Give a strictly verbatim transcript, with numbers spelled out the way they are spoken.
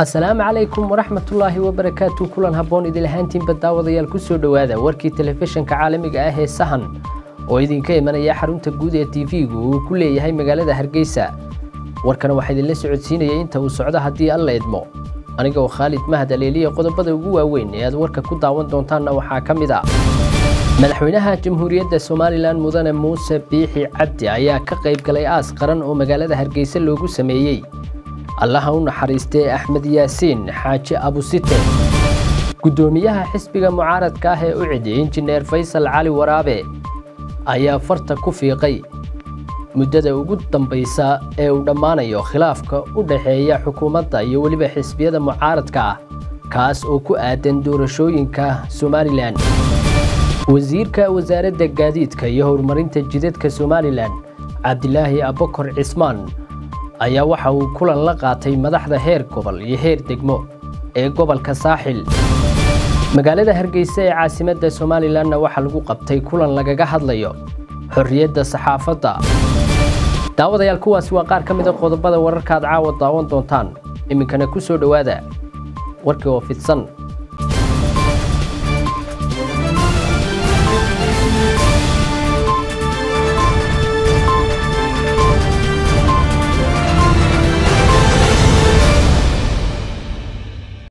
السلام عليكم ورحمة الله وبركاته. كلنا هبون إذا لهانتين بالدعوة يال كسر دوادا وركي تلفزيون كعالمي آه سهن وإذا كان من يحرم تجود التيفي وكل هاي مجال ده هرجيسة وركنا واحد اللي سعود سيني أنت والسعودة هدي الله يدمو أنا جو خالد مهد ليلي قد بدأ جوا وين يا ورك كود عوان دونتنا وحاكم ذا مدحوينها جمهورية سوماليلاند مدن موسى بيحي عبدي ayaa ka qayb galay aas qaran oo magaalada Hargeysa loogu sameeyay Allah uu naxariistay Axmed Yaasiin Xaaji Abu Site gudoomiyaha xisbiga mucaaradka ah ee u ciiday injineer Faysal Cali Waraabe ayaa farta ku fiiqay muddada ugu dambaysa ee uu dhamaanayo khilaafka u dhaxeeya xukuumadda iyo waliba xisbiyada mucaaradka ah kaas oo ku aadan doorashooyinka Somaliland wasiirka wasaaradda gaadiidka iyo horumarinta jidadka Somaliland Cabdilaahi Abubakar Cismaan ayaa waxa uu kulan la qaatay madaxda heer gobol iyo heer degmo ee gobolka Saaxil magaalada Hargeysa ee caasimadda Somaliland waxa lagu qabtay kulan lagaga hadlayo xorriyadda saxaafadda daawadayaal kuwaas waa qaar ka mid ah qodobada wararka aad caawa daawan doontaan iminkana ku soo dhawaada warkii oo fidsan